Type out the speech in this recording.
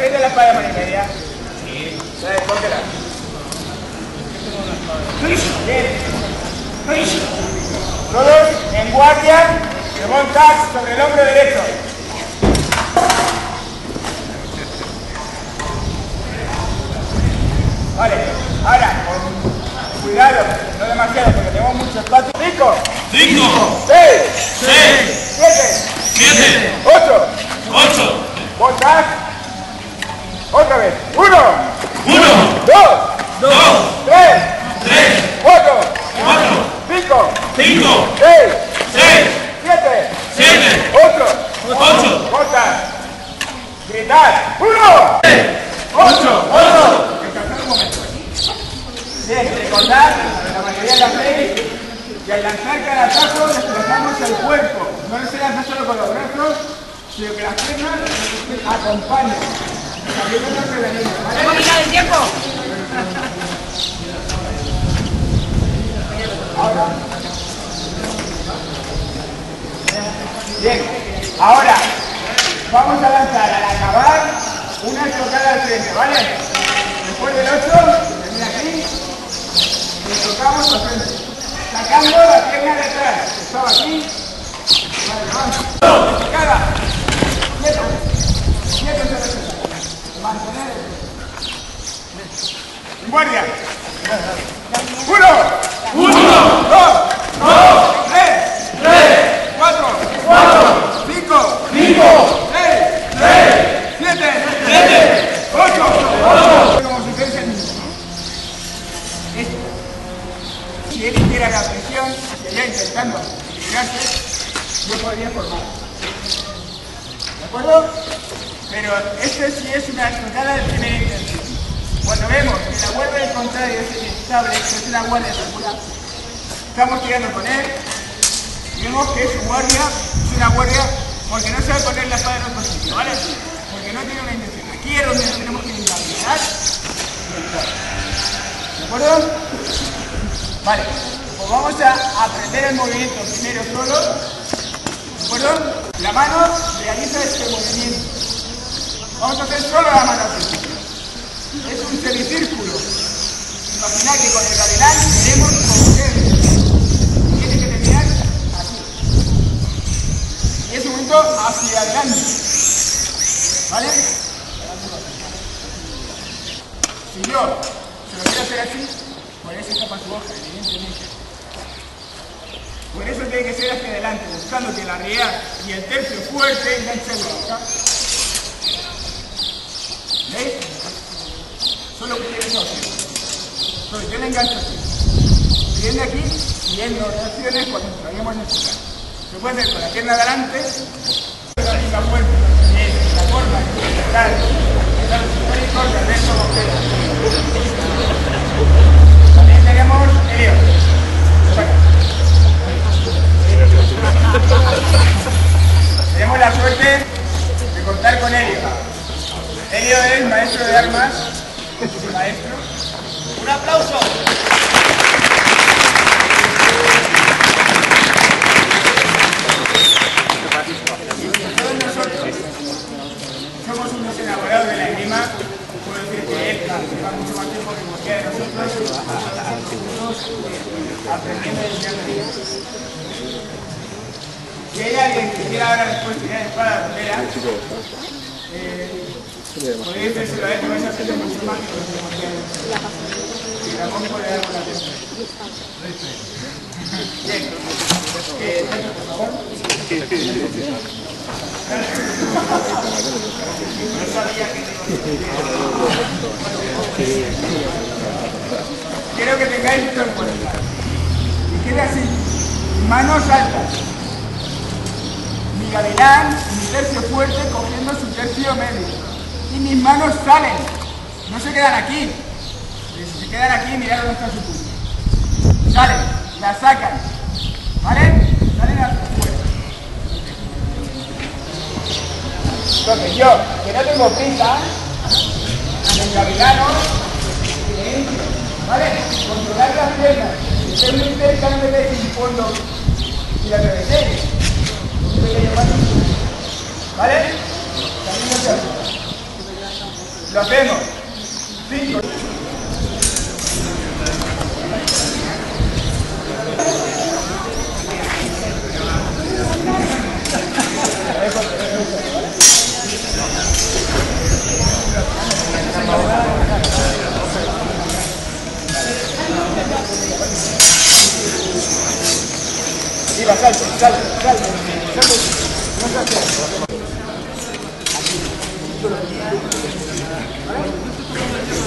¿Conocéis de la espada de mano y media? Sí. ¿Sabes? Cógela. Bien. Todos en guardia, se montan sobre el hombro derecho. Vale, ahora, con cuidado, no demasiado, porque tenemos mucho espacio. 5, 6, 7, 8. Montas. Otra vez. 1, 2, 3, 4, 5, 6, 7, 8. Montas. Gritar. 1, 8. Bien, recordad, la mayoría la hacéis, y al lanzar cada tajo desplazamos el cuerpo. No se lanza solo con los brazos, sino que las piernas acompañan. ¿Hemos quitado el tiempo? Ahora. Bien, ahora vamos a lanzar al acabar una estocada al frente, ¿vale? Después del 8, termina aquí, y tocamos al frente, sacando la pierna de atrás, que estaba aquí. Vale, vamos. Estocada. Quieto se respeta. Mantener. En guardia. 1, 2, 3, 4, 5, 6, 7, 8. Como si fuese el mismo. Si él hiciera la presión, sería intentando equilibrarse, yo podría formar. ¿De acuerdo? Pero esto sí es una estocada de primera intención. Cuando vemos que la guardia del contrario es inestable, que es una guardia circular, estamos tirando con él, y vemos que su guardia es una guardia porque no sabe poner la espada en otro sitio, ¿vale? Porque no tiene una intención. Aquí es donde tenemos que inhabilitar y entrar. ¿De acuerdo? Vale, pues vamos a aprender el movimiento primero solo. ¿De acuerdo? La mano realiza este movimiento. Vamos a hacer solo la mano así. Es un semicírculo. Imaginad que con el gavilán queremos coger. Tiene que terminar así. Y es un momento hacia adelante. ¿Vale? Si yo se lo quiero hacer así, por eso tapa su hoja, evidentemente. Por eso tiene que ser hacia adelante, buscando que la riera y el tercio fuerte enganchen la hoja. ¿Veis? Solo que tiene eso. Solo yo le engancho así. Viene aquí y en las reacciones cuando entraríamos en este caso. Se puede hacer con la pierna de adelante, la misma fuerza, es la forma de intentar los históricos de Ernesto Montero. También tenemos Elio. Tenemos la suerte de contar con Elio. Elio es maestro de armas, maestro. ¡Un aplauso! Todos nosotros somos unos enamorados de la esgrima. Puedo decir que él lleva mucho más tiempo que cualquiera de nosotros aprendiendo a enseñar la esgrima. Si hay alguien que quiera ahora después tirar espada de pelea, podéis decírselo a él, que vais a hacerlo mucho más que lo que hemos hecho. Y Ramón puede dar una atención. Bien. Por favor. No sabía que quiero que tengáis esto en cuenta. Y quede así. Manos altas. Mi gavilán, mi tercio fuerte cogiendo su tercio medio. Y mis manos salen. No se quedan aquí. Si se quedan aquí, mirad dónde está su punto. Salen, la sacan. ¿Vale? Salen hacia afuera. Entonces yo, que no tengo prisa, el gavilano, ¿vale? Controlar las piernas. Si estoy muy cerca, no me deis un fondo y la reveséis. ¿Vale? También no se hace. Lo hacemos. 5. Mira, salte. No se hace.